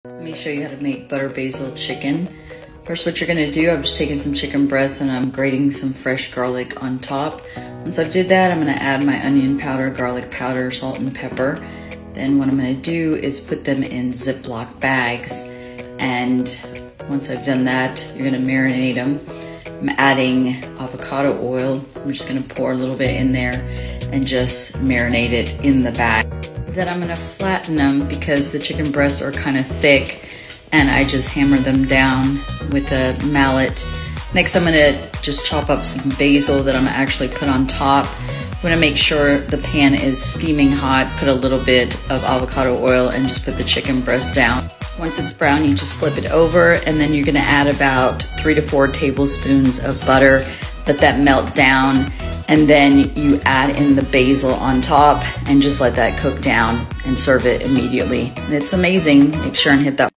Let me show you how to make butter basil chicken. First, what you're gonna do, I'm just taking some chicken breasts and I'm grating some fresh garlic on top. Once I've did that, I'm gonna add my onion powder, garlic powder, salt and pepper. Then what I'm gonna do is put them in Ziploc bags. And once I've done that, you're gonna marinate them. I'm adding avocado oil. I'm just gonna pour a little bit in there and just marinate it in the bag. Then I'm gonna flatten them because the chicken breasts are kind of thick, and I just hammer them down with a mallet. Next, I'm gonna just chop up some basil that I'm gonna actually put on top. I'm gonna make sure the pan is steaming hot, put a little bit of avocado oil and just put the chicken breast down. Once it's brown, you just flip it over, and then you're gonna add about 3 to 4 tablespoons of butter. Let that melt down, and then you add in the basil on top and just let that cook down and serve it immediately. And it's amazing. Make sure and hit that